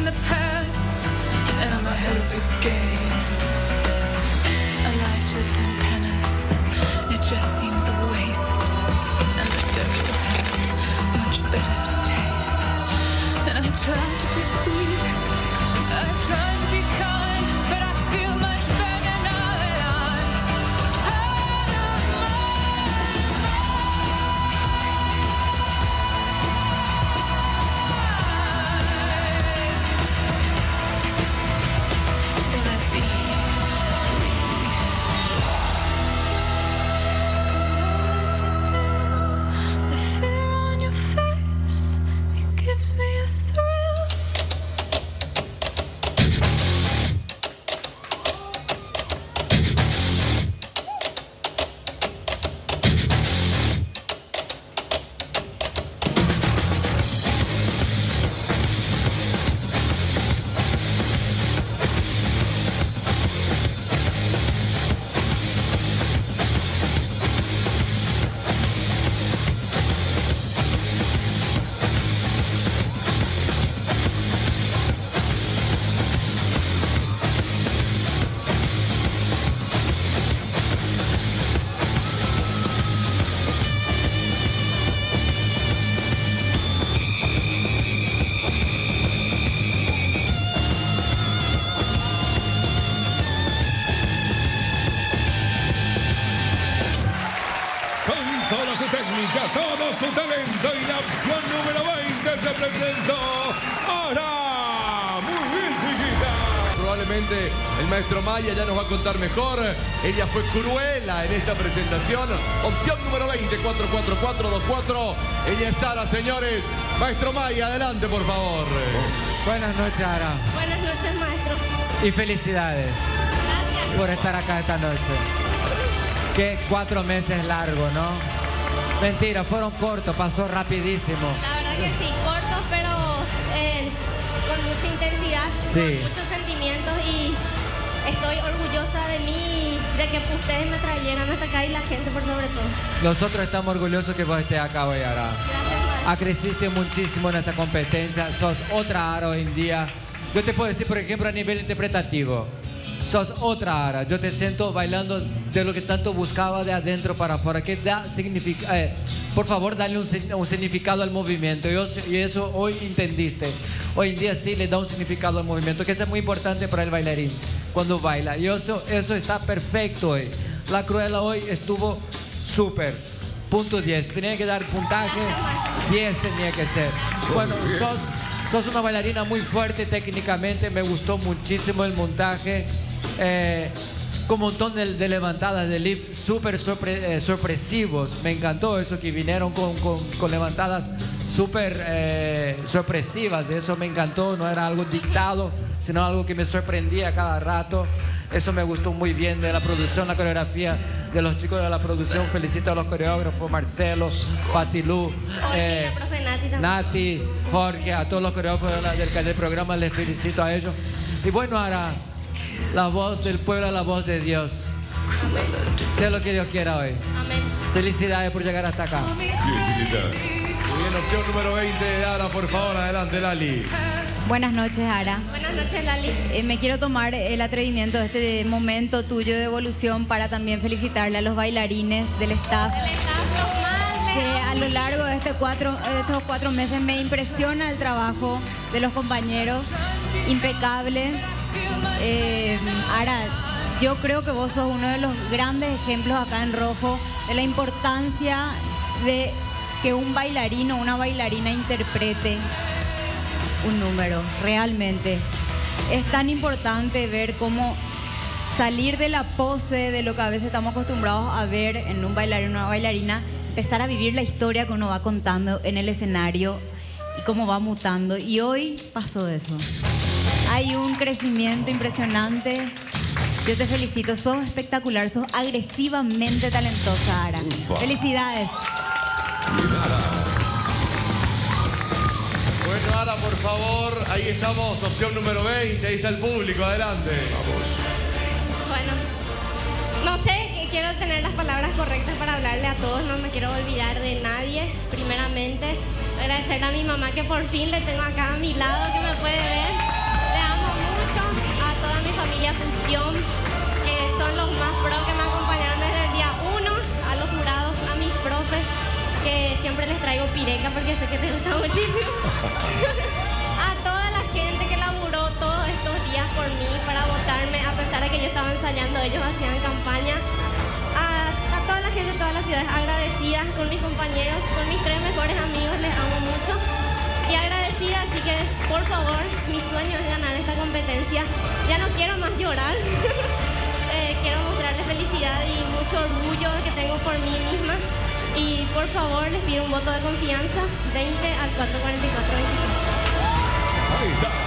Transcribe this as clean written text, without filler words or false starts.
the past, and I'm ahead of the game. A life lived in penance, it just seems a waste, and the devil has much better taste. And I try to be sweet, I try to be kind, but I feel much better now that I'm out of my mind. Well, let's be the fear on your face, it gives me a thrill. Con toda su técnica, todo su talento y la opción número 20 se presentó ahora. Muy bien, chiquita. Probablemente el maestro Maya ya nos va a contar mejor. Ella fue Cruella en esta presentación. Opción número 20, 44424. Ella es Sara, señores. Maestro Maya, adelante, por favor. Buenas noches, Ara. Buenas noches, maestro. Y felicidades Gracias. por estar acá esta noche. Qué 4 meses largo, ¿no? Mentira, fueron cortos, pasó rapidísimo. La verdad que sí, cortos, pero con mucha intensidad, Sí. con muchos sentimientos y estoy orgullosa de mí, de que ustedes me trajeran hasta acá y la gente por sobre todo. Nosotros estamos orgullosos que vos estés acá hoy, Ara. Gracias, maestro. Creciste muchísimo en esa competencia, sos otra Ara hoy en día. Yo te puedo decir, por ejemplo, a nivel interpretativo, sos otra Ara. Yo te siento bailando de lo que tanto buscaba de adentro para afuera, que da por favor, dale un significado al movimiento. Y eso hoy entendiste. Hoy en día sí le da un significado al movimiento, que eso es muy importante para el bailarín cuando baila. Y eso está perfecto hoy. La Cruella hoy estuvo súper. Punto 10. Tenía que dar puntaje. 10 tenía que ser. Bueno, sos una bailarina muy fuerte técnicamente. Me gustó muchísimo el montaje. Con un montón de levantadas de lift súper sorpresivos. Me encantó eso que vinieron con levantadas súper sorpresivas. Eso me encantó. No era algo dictado, sino algo que me sorprendía cada rato. Eso me gustó muy bien de la producción, la coreografía de los chicos de la producción. Felicito a los coreógrafos, Marcelo, Patilú, Jorge y la profe Nati también. Nati, Jorge, a todos los coreógrafos del programa, les felicito a ellos. Y bueno, ahora, la voz del pueblo, la voz de Dios. Sea lo que Dios quiera hoy. Amén. Felicidades por llegar hasta acá. Bien, chiquita. Muy bien, opción número 20, Ara, por favor, adelante, Lali. Buenas noches, Ara. Buenas noches, Lali. Me quiero tomar el atrevimiento de este momento tuyo de evolución para también felicitarle a los bailarines del staff. El staff más Que lejos. a lo largo de estos 4 meses me impresiona el trabajo de los compañeros. Impecable. Ara, yo creo que vos sos uno de los grandes ejemplos acá en Rojo de la importancia de que un bailarín o una bailarina interprete un número, realmente. Es tan importante ver cómo salir de la pose de lo que a veces estamos acostumbrados a ver en un bailarín o una bailarina, empezar a vivir la historia que uno va contando en el escenario y cómo va mutando. Y hoy pasó eso. Hay un crecimiento impresionante. Yo te felicito, sos espectacular, sos agresivamente talentosa, Ara. Felicidades. Bueno, Ara, por favor, ahí estamos, opción número 20, ahí está el público, adelante. Bueno, no sé, quiero tener las palabras correctas para hablarle a todos, no me quiero olvidar de nadie. Primeramente, agradecerle a mi mamá que por fin le tengo acá a mi lado, que me puede ver. muchísimo. A toda la gente que laburó todos estos días por mí para votarme, a pesar de que yo estaba ensayando, ellos hacían campaña. A toda la gente de todas las ciudades, agradecida con mis compañeros, con mis 3 mejores amigos, les amo mucho. Y agradecida, así que por favor, mi sueño es ganar esta competencia. Ya no quiero más llorar. Quiero mostrarles felicidad y mucho orgullo que tengo por mí misma. Y por favor, les pido un voto de confianza, 20 al 444-23. Ahí está.